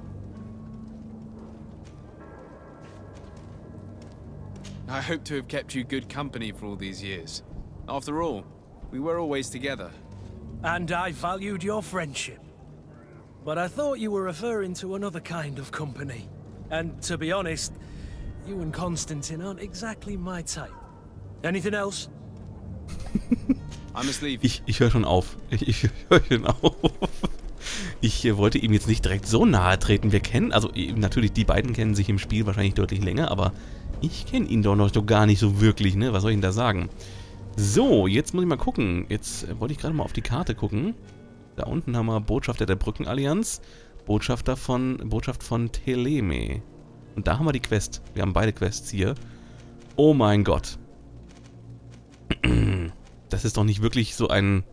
I hope to have kept you good company for all these years. After all, we were always together. And I valued your friendship. But I thought you were referring to another kind of company. And to be honest, you and Constantine aren't exactly my type. Anything else? I must leave. Ich, ich höre schon auf. Ich, ich höre schon auf. Ich äh, wollte ihm jetzt nicht direkt so nahe treten. Wir kennen, also äh, natürlich, die beiden kennen sich im Spiel wahrscheinlich deutlich länger, aber ich kenne ihn doch noch so gar nicht so wirklich, ne? Was soll ich denn da sagen? So, jetzt muss ich mal gucken. Jetzt äh, wollte ich gerade mal auf die Karte gucken. Da unten haben wir Botschafter der Brückenallianz, Botschafter von, Botschaft von Thélème. Und da haben wir die Quest. Wir haben beide Quests hier. Oh mein Gott. Das ist doch nicht wirklich so ein...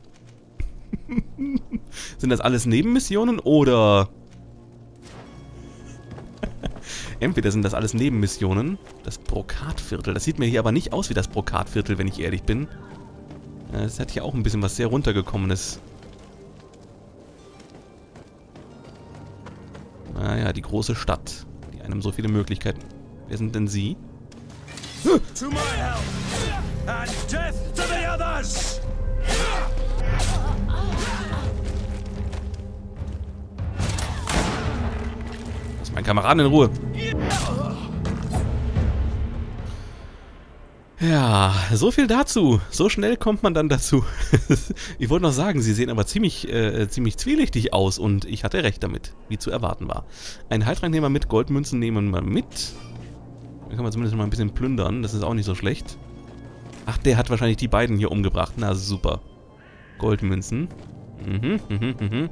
Sind das alles Nebenmissionen oder... Entweder sind das alles Nebenmissionen. Das Brokatviertel. Das sieht mir hier aber nicht aus wie das Brokatviertel, wenn ich ehrlich bin. Das hat hier auch ein bisschen was sehr runtergekommenes. Naja, die große Stadt, die einem so viele Möglichkeiten... Wer sind denn Sie? To my help and death to the others! Lass meinen Kameraden in Ruhe. Ja, so viel dazu. So schnell kommt man dann dazu. Ich wollte noch sagen, sie sehen aber ziemlich, äh, ziemlich zwielichtig aus und ich hatte recht damit, wie zu erwarten war. Einen Heiltrank nehmen wir mit, Goldmünzen nehmen wir mit. Dann kann man zumindest mal ein bisschen plündern, das ist auch nicht so schlecht. Ach, der hat wahrscheinlich die beiden hier umgebracht. Na super. Goldmünzen. Mhm, mhm, mhm.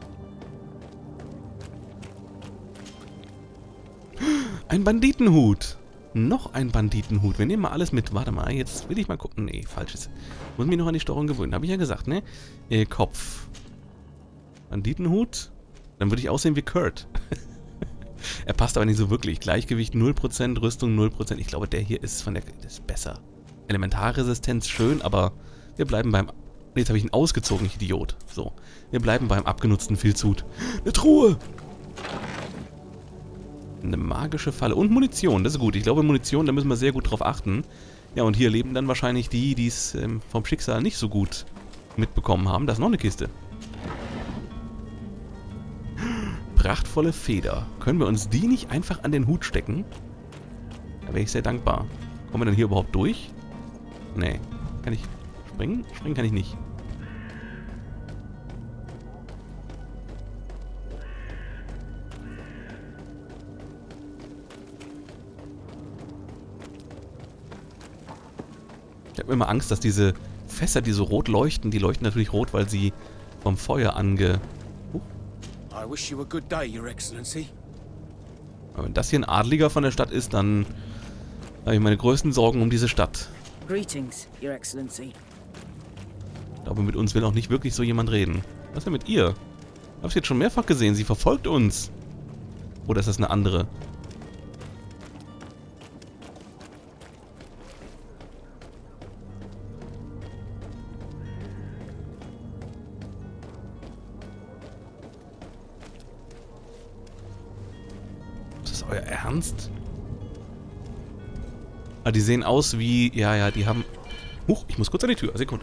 Ein Banditenhut. Noch ein Banditenhut. Wir nehmen mal alles mit. Warte mal, jetzt will ich mal gucken. Nee, falsches. Muss mich noch an die Steuerung gewöhnen. Habe ich ja gesagt, ne? Äh, Kopf. Banditenhut. Dann würde ich aussehen wie Kurt. Er passt aber nicht so wirklich. Gleichgewicht null Prozent, Rüstung null Prozent. Ich glaube, der hier ist von der... Das ist besser. Elementarresistenz schön, aber wir bleiben beim... Nee, jetzt habe ich ihn ausgezogen, ich Idiot. So. Wir bleiben beim abgenutzten Filzhut. Eine Truhe! Eine magische Falle. Und Munition, das ist gut. Ich glaube, Munition, da müssen wir sehr gut drauf achten. Ja, und hier leben dann wahrscheinlich die, die es ähm, vom Schicksal nicht so gut mitbekommen haben. Da ist noch eine Kiste. Prachtvolle Feder. Können wir uns die nicht einfach an den Hut stecken? Da wäre ich sehr dankbar. Kommen wir dann hier überhaupt durch? Nee. Kann ich springen? Springen kann ich nicht. Ich habe immer Angst, dass diese Fässer, die so rot leuchten, die leuchten natürlich rot, weil sie vom Feuer ange... Uh. I wish you a good day, Your Excellency. Aber wenn das hier ein Adliger von der Stadt ist, dann habe ich meine größten Sorgen um diese Stadt. Greetings, Your Excellency. Ich glaube, mit uns will auch nicht wirklich so jemand reden. Was ist denn mit ihr? Ich habe es jetzt schon mehrfach gesehen, sie verfolgt uns. Oder ist das eine andere? Euer Ernst? Ah, die sehen aus wie... Ja, ja, die haben... Huch, ich muss kurz an die Tür. Sekunde.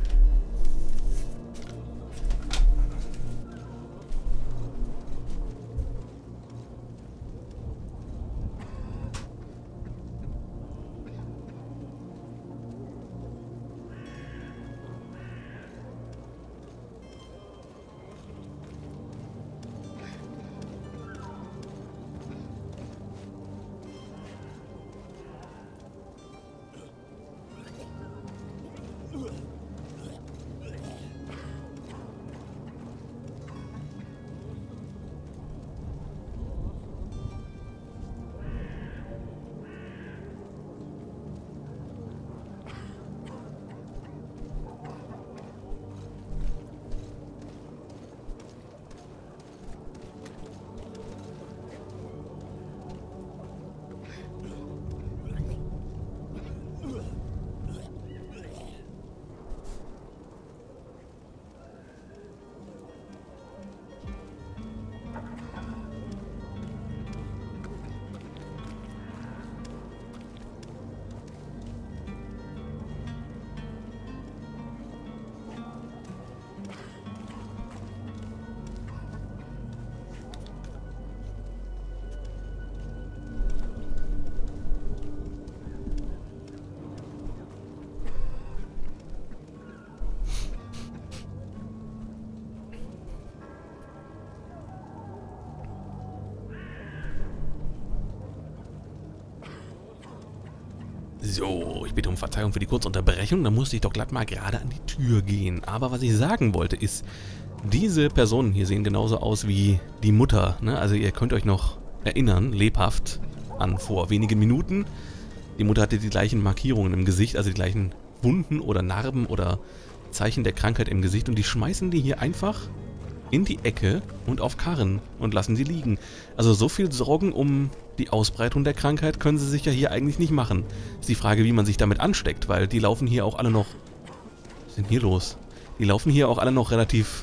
So, ich bitte um Verzeihung für die Kurzunterbrechung. Da musste ich doch glatt mal gerade an die Tür gehen. Aber was ich sagen wollte ist, diese Personen hier sehen genauso aus wie die Mutter. Ne? Also ihr könnt euch noch erinnern, lebhaft, an vor wenigen Minuten. Die Mutter hatte die gleichen Markierungen im Gesicht, also die gleichen Wunden oder Narben oder Zeichen der Krankheit im Gesicht. Und die schmeißen die hier einfach in die Ecke und auf Karren und lassen sie liegen. Also so viel Sorgen um die Ausbreitung der Krankheit können sie sich ja hier eigentlich nicht machen. Ist die Frage, wie man sich damit ansteckt, weil die laufen hier auch alle noch... Was ist denn hier los? Die laufen hier auch alle noch relativ...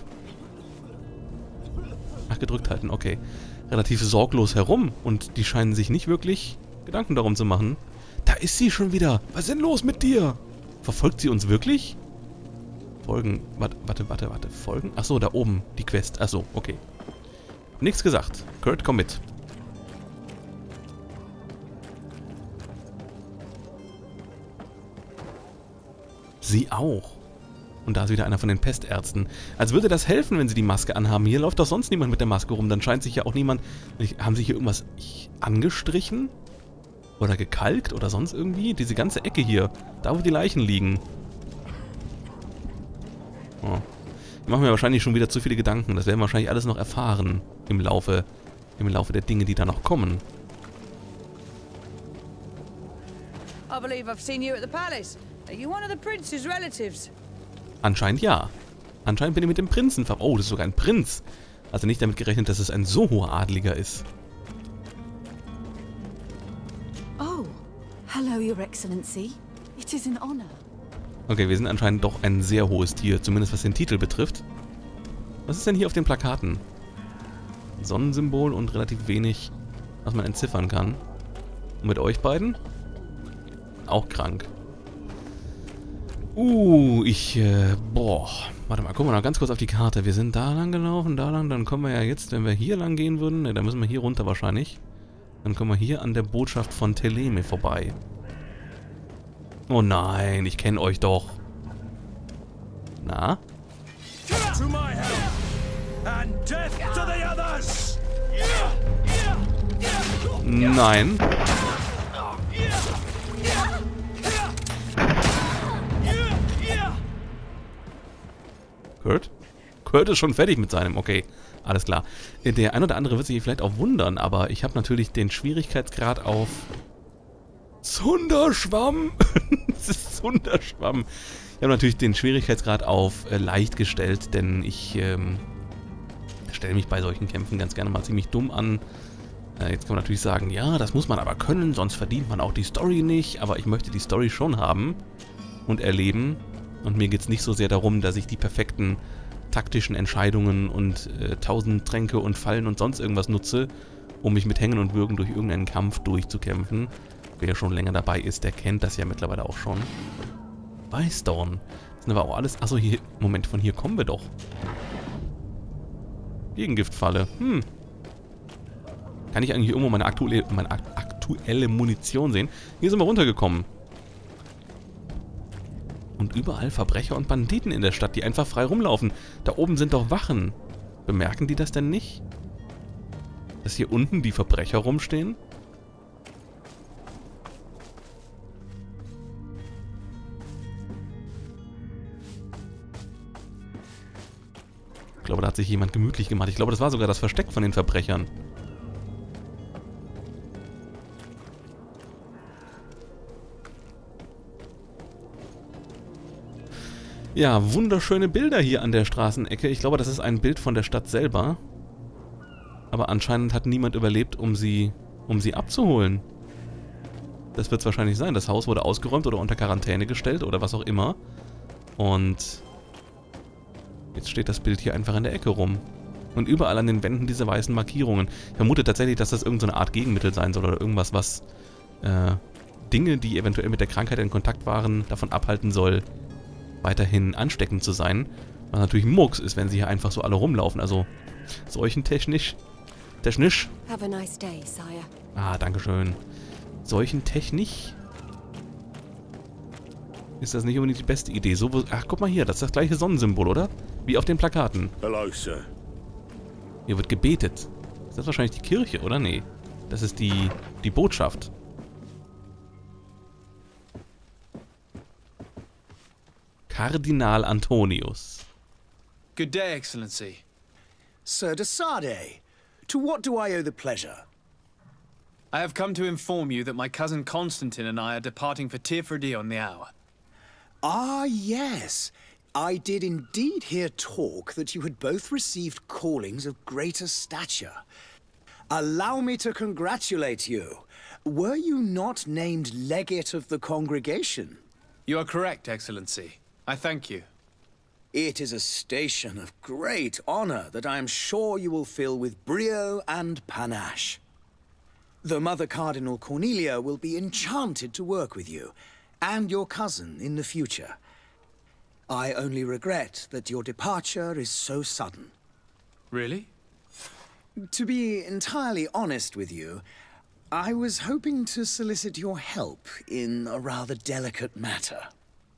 Ach, gedrückt halten, okay. Relativ sorglos herum und die scheinen sich nicht wirklich Gedanken darum zu machen. Da ist sie schon wieder! Was ist denn los mit dir? Verfolgt sie uns wirklich? Folgen. Warte, warte, warte, warte. Folgen? Achso, da oben. Die Quest. Achso, okay. Nichts gesagt. Kurt, komm mit. Sie auch. Und da ist wieder einer von den Pestärzten. Als würde das helfen, wenn sie die Maske anhaben. Hier läuft doch sonst niemand mit der Maske rum. Dann scheint sich ja auch niemand... Haben sie hier irgendwas angestrichen? Oder gekalkt? Oder sonst irgendwie? Diese ganze Ecke hier. Da, wo die Leichen liegen. Oh. Ich mache mir wahrscheinlich schon wieder zu viele Gedanken. Das werden wir wahrscheinlich alles noch erfahren. Im Laufe, im Laufe der Dinge, die da noch kommen. I believe I've seen you at the palace. Are you one of the prince's relatives? Anscheinend ja. Anscheinend bin ich mit dem Prinzen ver... Oh, das ist sogar ein Prinz. Also nicht damit gerechnet, dass es ein so hoher Adliger ist. Oh, hello, Your Excellency. It is an honor. Okay, wir sind anscheinend doch ein sehr hohes Tier, zumindest was den Titel betrifft. Was ist denn hier auf den Plakaten? Sonnensymbol und relativ wenig, was man entziffern kann. Und mit euch beiden? Auch krank. Uh, ich, äh, boah. Warte mal, gucken wir noch ganz kurz auf die Karte. Wir sind da lang gelaufen, da lang. Dann kommen wir ja jetzt, wenn wir hier lang gehen würden, ne, dann müssen wir hier runter wahrscheinlich. Dann kommen wir hier an der Botschaft von Thélème vorbei. Oh nein, ich kenne euch doch. Na? To my help, and death to the others! Nein. Kurt? Kurt ist schon fertig mit seinem, okay. Alles klar. Der ein oder andere wird sich vielleicht auch wundern, aber ich habe natürlich den Schwierigkeitsgrad auf Zunderschwamm. Das ist Zunderschwamm. Ich habe natürlich den Schwierigkeitsgrad auf äh, leicht gestellt, denn ich ähm, stelle mich bei solchen Kämpfen ganz gerne mal ziemlich dumm an. Äh, jetzt kann man natürlich sagen, ja, das muss man aber können, sonst verdient man auch die Story nicht. Aber ich möchte die Story schon haben und erleben. Und mir geht es nicht so sehr darum, dass ich die perfekten taktischen Entscheidungen und äh, tausend Tränke und Fallen und sonst irgendwas nutze, um mich mit Hängen und Würgen durch irgendeinen Kampf durchzukämpfen. Wer schon länger dabei ist, der kennt das ja mittlerweile auch schon. Weißdorn. Das sind aber auch alles... Achso, hier... Moment, von hier kommen wir doch. Gegengiftfalle. Hm. Kann ich eigentlich irgendwo meine aktuelle, meine aktuelle Munition sehen? Hier sind wir runtergekommen. Und überall Verbrecher und Banditen in der Stadt, die einfach frei rumlaufen. Da oben sind doch Wachen. Bemerken die das denn nicht? Dass hier unten die Verbrecher rumstehen? Ich glaube, da hat sich jemand gemütlich gemacht. Ich glaube, das war sogar das Versteck von den Verbrechern. Ja, wunderschöne Bilder hier an der Straßenecke. Ich glaube, das ist ein Bild von der Stadt selber. Aber anscheinend hat niemand überlebt, um sie, um sie abzuholen. Das wird es wahrscheinlich sein. Das Haus wurde ausgeräumt oder unter Quarantäne gestellt oder was auch immer. Und jetzt steht das Bild hier einfach in der Ecke rum. Und überall an den Wänden diese weißen Markierungen. Ich vermute tatsächlich, dass das irgendeine Art Gegenmittel sein soll oder irgendwas, was äh, Dinge, die eventuell mit der Krankheit in Kontakt waren, davon abhalten soll, weiterhin ansteckend zu sein. Was natürlich Murks ist, wenn sie hier einfach so alle rumlaufen. Also seuchentechnisch. Technisch. Have a nice day, sire. Ah, dankeschön. Seuchentechnisch ist das nicht unbedingt die beste Idee. So, ach, guck mal hier, das ist das gleiche Sonnensymbol, oder? Wie auf den Plakaten. Hello, sir. Hier wird gebetet. Ist das wahrscheinlich die Kirche, oder? Nee. Das ist die, die Botschaft. Kardinal Antonius. Good day, Excellency. Sir de Sardet, to what do I owe the pleasure? I have come to inform you that my cousin Constantine and I are departing for Tirfredi on the hour. Ah, yes. I did indeed hear talk that you had both received callings of greater stature. Allow me to congratulate you. Were you not named legate of the congregation? You are correct, Excellency. I thank you. It is a station of great honor that I am sure you will fill with brio and panache. The Mother Cardinal Cornelia will be enchanted to work with you, and your cousin in the future. I only regret that your departure is so sudden. Really? To be entirely honest with you, I was hoping to solicit your help in a rather delicate matter.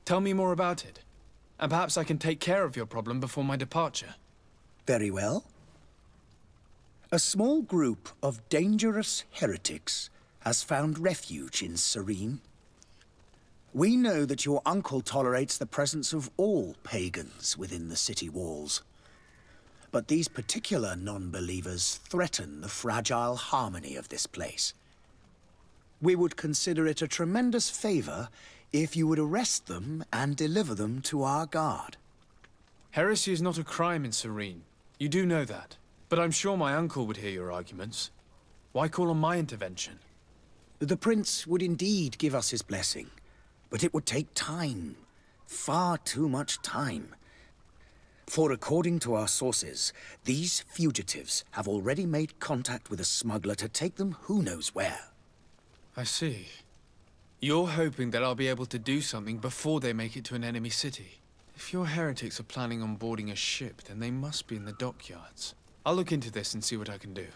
Tell me more about it, and perhaps I can take care of your problem before my departure. Very well. A small group of dangerous heretics has found refuge in Serene. We know that your uncle tolerates the presence of all pagans within the city walls. But these particular non-believers threaten the fragile harmony of this place. We would consider it a tremendous favor if you would arrest them and deliver them to our guard. Heresy is not a crime in Serene. You do know that. But I'm sure my uncle would hear your arguments. Why call on my intervention? The prince would indeed give us his blessing, but it would take time. Far too much time. For according to our sources, these fugitives have already made contact with a smuggler to take them who knows where. I see. You're hoping that I'll be able to do something before they make it to an enemy city. If your heretics are planning on boarding a ship, then they must be in the dockyards. I'll look into this and see what I can do.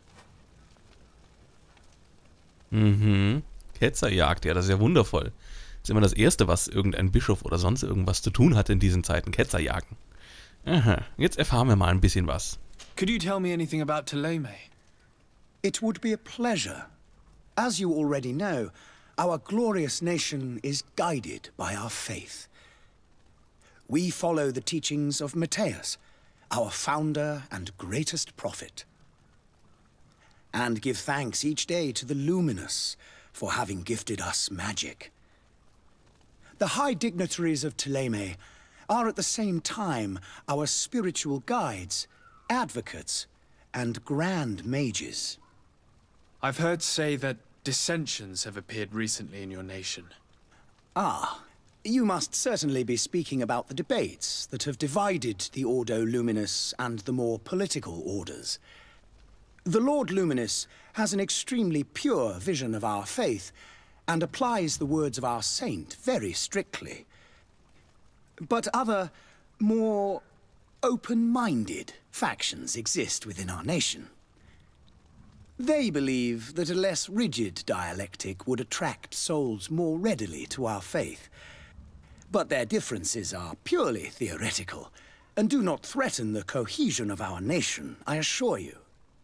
Mhm. Ketzerjagd, ja, das ist ja wundervoll. Das ist immer das Erste, was irgendein Bischof oder sonst irgendwas zu tun hat in diesen Zeiten, Ketzerjagen. Aha, jetzt erfahren wir mal ein bisschen was. Could you tell me anything about Thélème? It would be a pleasure. As you already know, our glorious nation is guided by our faith. We follow the teachings of Matthias, our founder and greatest prophet, and give thanks each day to the Luminous for having gifted us magic. The high dignitaries of Thélème are at the same time our spiritual guides, advocates, and grand mages. I've heard say that dissensions have appeared recently in your nation. Ah, you must certainly be speaking about the debates that have divided the Ordo Luminous and the more political orders. The Lord Luminous has an extremely pure vision of our faith and applies the words of our saint very strictly. But other, more open-minded factions exist within our nation. They believe that a less rigid dialectic would attract souls more readily to our faith. But their differences are purely theoretical, and do not threaten the cohesion of our nation, I assure you.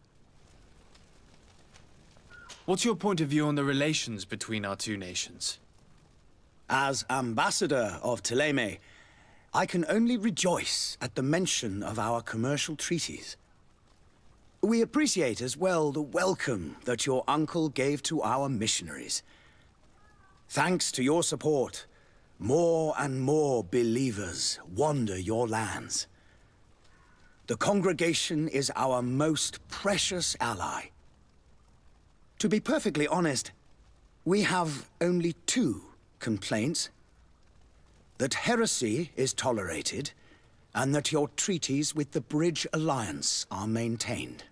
What's your point of view on the relations between our two nations? As ambassador of Thélème, I can only rejoice at the mention of our commercial treaties. We appreciate as well the welcome that your uncle gave to our missionaries. Thanks to your support, more and more believers wander your lands. The congregation is our most precious ally. To be perfectly honest, we have only two complaints. That heresy is tolerated, and that your treaties with the Bridge Alliance are maintained.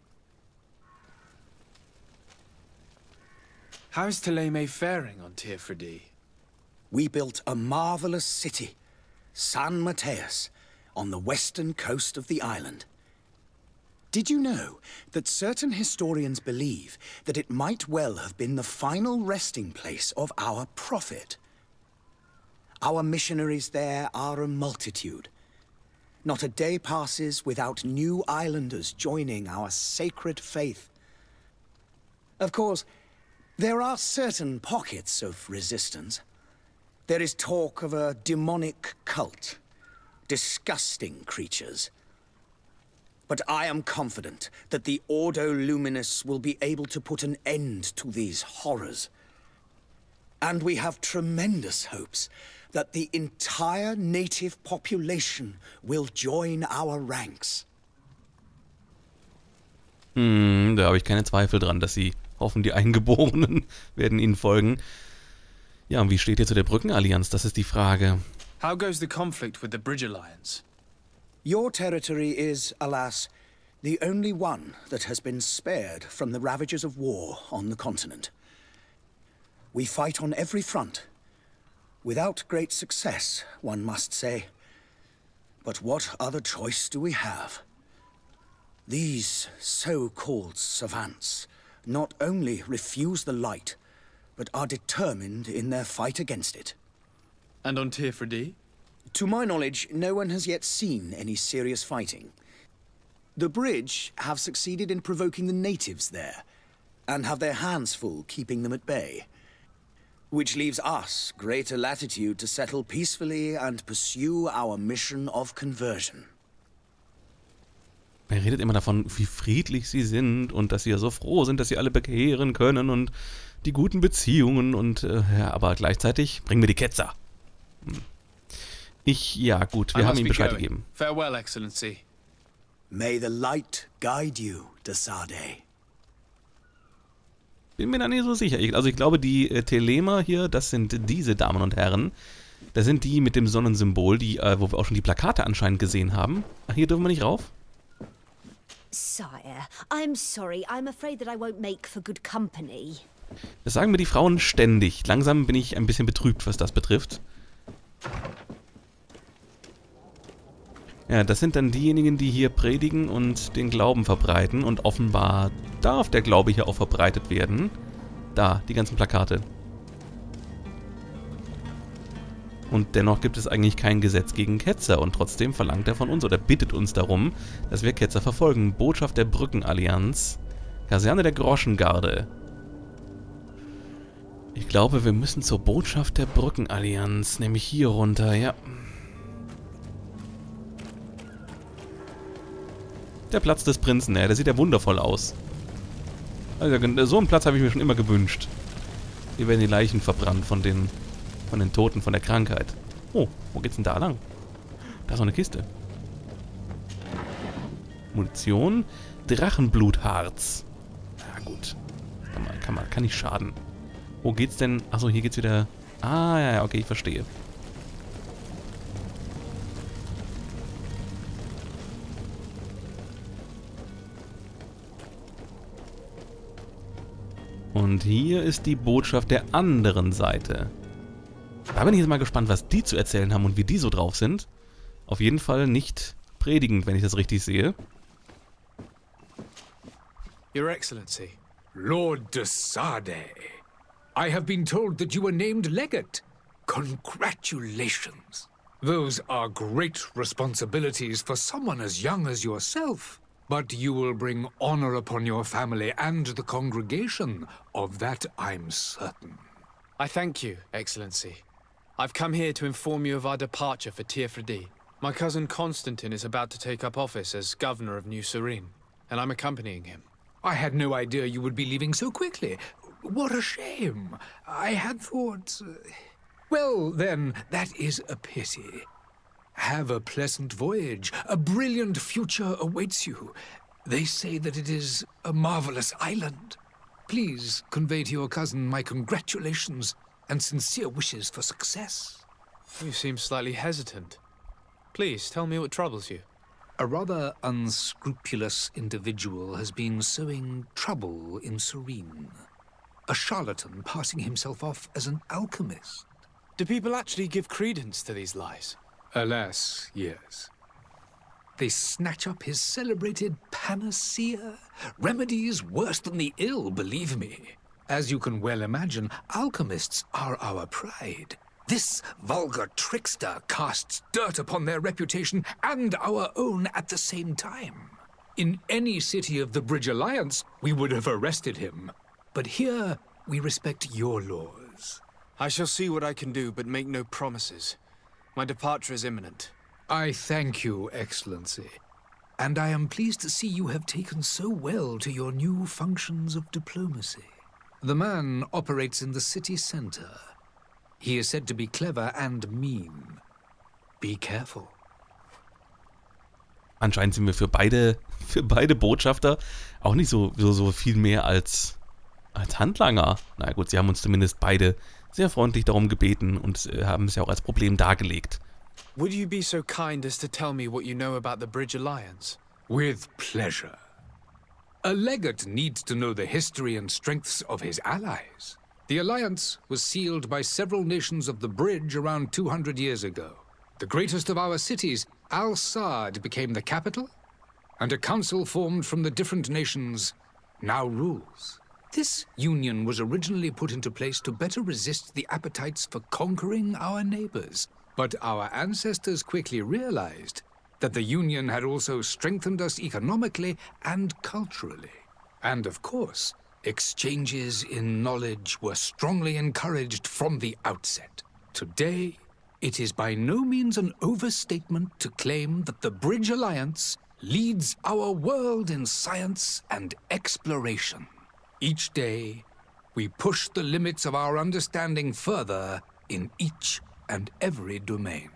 How is Thélème faring on Teofredi? We built a marvelous city, San Matthias, on the western coast of the island. Did you know that certain historians believe that it might well have been the final resting place of our prophet? Our missionaries there are a multitude. Not a day passes without new islanders joining our sacred faith. Of course, there are certain pockets of resistance. There is talk of a demonic cult, disgusting creatures. But I am confident that the Ordo Luminous will be able to put an end to these horrors. And we have tremendous hopes that the entire native population will join our ranks. Hm, da habe ich keine Zweifel dran, dass sie hoffen, die Eingeborenen werden ihnen folgen. Ja, und wie steht ihr zu der Brückenallianz? Das ist die Frage. How goes the conflict with the Bridge Alliance? Your territory is, alas, the only one that has been spared from the ravages of war on the continent. We fight on every front. Without great success, one must say. But what other choice do we have? These so-called savants not only refuse the light, but are determined in their fight against it. And on Teerfredi? To my knowledge, no one has yet seen any serious fighting. The bridge have succeeded in provoking the natives there, and have their hands full keeping them at bay. Which leaves us greater latitude to settle peacefully and pursue our mission of conversion. Er redet immer davon, wie friedlich sie sind und dass sie ja so froh sind, dass sie alle bekehren können und die guten Beziehungen und äh, ja, aber gleichzeitig bringen wir die Ketzer. Hm. Ich, ja gut, wir haben ihm Bescheid gegeben. Farewell, Excellency. May the light guide you, de Sardet. Bin mir da nicht so sicher. Ich, also ich glaube, die äh, Thelemer hier, das sind diese Damen und Herren. Das sind die mit dem Sonnensymbol, die, äh, wo wir auch schon die Plakate anscheinend gesehen haben. Ach, hier dürfen wir nicht rauf? Sire, I'm sorry. I'm afraid that I won't make for good company. Das sagen mir die Frauen ständig. Langsam bin ich ein bisschen betrübt, was das betrifft. Ja, das sind dann diejenigen, die hier predigen und den Glauben verbreiten. Und offenbar darf der Glaube hier auch verbreitet werden. Da, die ganzen Plakate. Und dennoch gibt es eigentlich kein Gesetz gegen Ketzer. Und trotzdem verlangt er von uns oder bittet uns darum, dass wir Ketzer verfolgen. Botschaft der Brückenallianz. Kaserne der Groschengarde. Ich glaube, wir müssen zur Botschaft der Brückenallianz. Nämlich hier runter, ja. Der Platz des Prinzen, ja, der sieht ja wundervoll aus. Also, so einen Platz habe ich mir schon immer gewünscht. Hier werden die Leichen verbrannt von den, von den Toten, von der Krankheit. Oh, wo geht's denn da lang? Da ist noch eine Kiste. Munition. Drachenblutharz. Ja, gut. Kann, man, kann, man, kann nicht schaden. Wo geht's denn? Achso, hier geht's wieder... Ah, ja, ja, okay, ich verstehe. Und hier ist die Botschaft der anderen Seite. Da bin ich jetzt mal gespannt, was die zu erzählen haben und wie die so drauf sind. Auf jeden Fall nicht predigend, wenn ich das richtig sehe. Your Excellency. Lord de Sardet, I have been told that you were named Legate. Congratulations. Those are great responsibilities for someone as young as yourself. But you will bring honor upon your family and the congregation. Of that I'm certain. I thank you, Excellency. I've come here to inform you of our departure for Teerfredi. My cousin Constantine is about to take up office as governor of New Serene, and I'm accompanying him. I had no idea you would be leaving so quickly. What a shame. I had thought... Uh... Well, then, that is a pity. Have a pleasant voyage. A brilliant future awaits you. They say that it is a marvelous island. Please convey to your cousin my congratulations and sincere wishes for success. You seem slightly hesitant. Please, tell me what troubles you. A rather unscrupulous individual has been sowing trouble in Serene. A charlatan passing himself off as an alchemist. Do people actually give credence to these lies? Alas, yes. They snatch up his celebrated panacea. Remedies worse than the ill, believe me. As you can well imagine, alchemists are our pride. This vulgar trickster casts dirt upon their reputation and our own at the same time. In any city of the Bridge Alliance, we would have arrested him. But here, we respect your laws. I shall see what I can do, but make no promises. My departure is imminent. I thank you, Excellency. And I am pleased to see you have taken so well to your new functions of diplomacy. The man operates in the city center. He is said to be clever and mean. Be careful. Anscheinend sind wir für beide, für beide Botschafter auch nicht so, so, so viel mehr als, als Handlanger. Na gut, sie haben uns zumindest beide sehr freundlich darum gebeten und äh, haben es ja auch als Problem dargelegt. Would you be so kind as to tell me what you know about the Bridge Alliance? With pleasure. A legate needs to know the history and strengths of his allies. The alliance was sealed by several nations of the Bridge around two hundred years ago. The greatest of our cities, Al-Sad, became the capital, and a council formed from the different nations now rules. This union was originally put into place to better resist the appetites for conquering our neighbors. But our ancestors quickly realized that the union had also strengthened us economically and culturally. And of course, exchanges in knowledge were strongly encouraged from the outset. Today, it is by no means an overstatement to claim that the Bridge Alliance leads our world in science and exploration. Each day, we push the limits of our understanding further in each and every domain.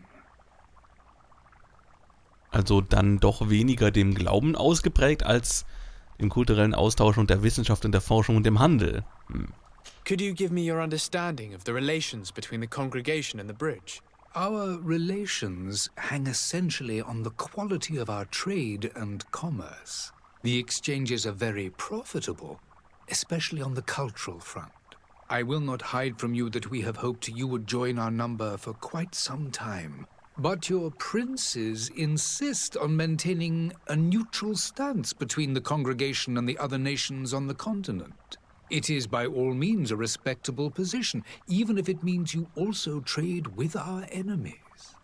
Also dann doch weniger dem Glauben ausgeprägt als dem kulturellen Austausch und der Wissenschaft und der Forschung und dem Handel. Hm. Could you give me your understanding of the relations between the congregation and the bridge? Our relations hang essentially on the quality of our trade and commerce. The exchanges are very profitable, especially on the cultural front. I will not hide from you that we have hoped you would join our number for quite some time. But your princes insist on maintaining a neutral stance between the congregation and the other nations on the continent. It is by all means a respectable position, even if it means you also trade with our enemies.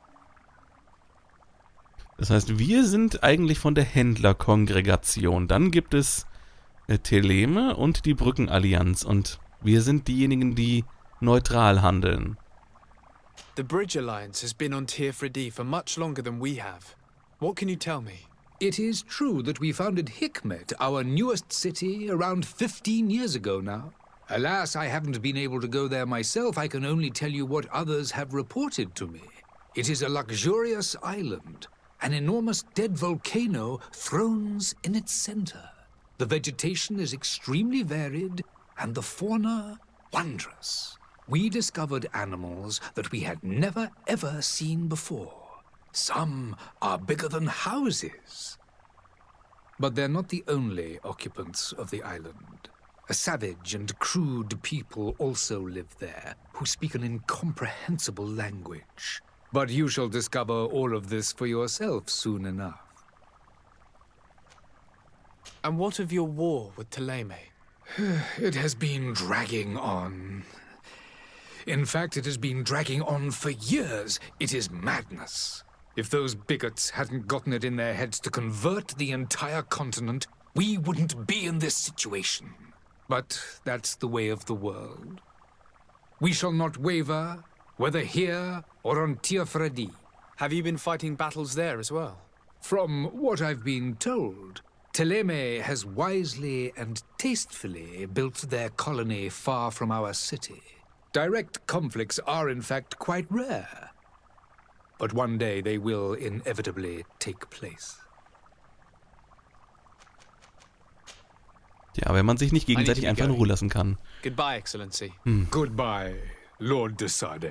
Das heißt, wir sind eigentlich von der Händlerkongregation. Dann gibt es äh, Theleme und die Brückenallianz. Und wir sind diejenigen, die neutral handeln. The Bridge Alliance has been on Teer Fradee for much longer than we have. What can you tell me? It is true that we founded Hikmet, our newest city, around fifteen years ago now. Alas, I haven't been able to go there myself. I can only tell you what others have reported to me. It is a luxurious island. An enormous dead volcano thrones in its center. The vegetation is extremely varied, and the fauna wondrous. We discovered animals that we had never ever seen before. Some are bigger than houses. But they're not the only occupants of the island. A savage and crude people also live there, who speak an incomprehensible language. But you shall discover all of this for yourself soon enough. And what of your war with Thélème? It has been dragging on. In fact, it has been dragging on for years. It is madness. If those bigots hadn't gotten it in their heads to convert the entire continent, we wouldn't be in this situation. But that's the way of the world. We shall not waver, whether here or on Teer Fradee. Have you been fighting battles there as well? From what I've been told, Thélème has wisely and tastefully built their colony far from our city. Direct conflicts are in fact quite rare. But one day they will inevitably take place. Ja, wenn man sich nicht gegenseitig einfach in Ruhe lassen kann. Goodbye, Excellency. Hm. Goodbye, Lord de Sade.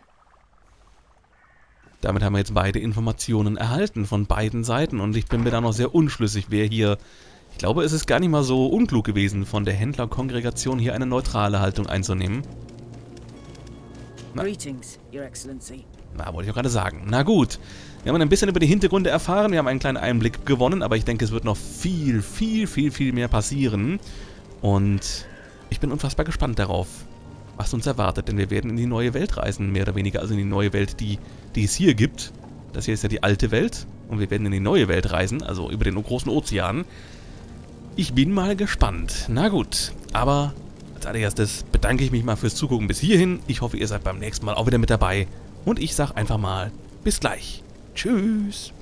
Damit haben wir jetzt beide Informationen erhalten von beiden Seiten und ich bin mir da noch sehr unschlüssig, wer hier... Ich glaube, es ist gar nicht mal so unklug gewesen, von der Händlerkongregation hier eine neutrale Haltung einzunehmen. Na. Greetings, Your Excellency. Na, wollte ich auch gerade sagen. Na gut, wir haben ein bisschen über die Hintergründe erfahren, wir haben einen kleinen Einblick gewonnen, aber ich denke, es wird noch viel, viel, viel, viel mehr passieren. Und ich bin unfassbar gespannt darauf, was uns erwartet, denn wir werden in die neue Welt reisen, mehr oder weniger, also in die neue Welt, die, die es hier gibt. Das hier ist ja die alte Welt und wir werden in die neue Welt reisen, also über den großen Ozean. Ich bin mal gespannt. Na gut, aber als allererstes bedanke ich mich mal fürs Zugucken bis hierhin. Ich hoffe, ihr seid beim nächsten Mal auch wieder mit dabei. Und ich sag einfach mal, bis gleich. Tschüss.